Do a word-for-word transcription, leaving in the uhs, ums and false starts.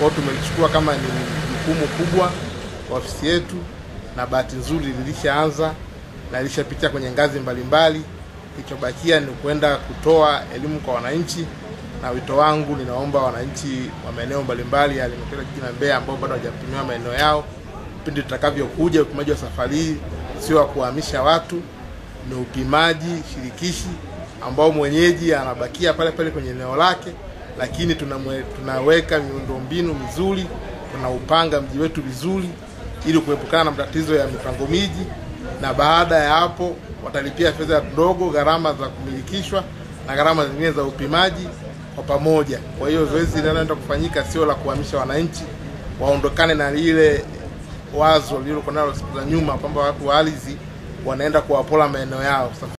Kwa hiyo tumelichukua kama ni jukumu kubwa kwa ofisi yetu, na bahati nzuri lilishaanza na lishapitia kwenye ngazi mbalimbali. Kilichobakia ni kwenda kutoa elimu kwa wananchi, na wito wangu ninaomba wananchi wa maeneo mbalimbali ya halmashauri jiji la Mbeya ambao bado hawajapimiwa maeneo yao, pindi tutakavyokuja upimaji wa safari hii sio wa kuhamisha watu, ni upimaji shirikishi ambao mwenyeji anabakia pale pale kwenye eneo lake, lakini tunamwe, tunaweka miundombinu mizuri, tunaupanga mji wetu vizuri ili kuepukana na matatizo ya mipango miji, na baada ya hapo watalipia fedha ndogo, gharama za kumilikishwa na gharama zingine za upimaji kwa pamoja. Kwa hiyo zoezi linaloenda kufanyika sio la kuhamisha wananchi, waondokane na lile wazo lililokuwa nalo siku za nyuma kwamba watu wa ardhi wanaenda kuwapola maeneo yao.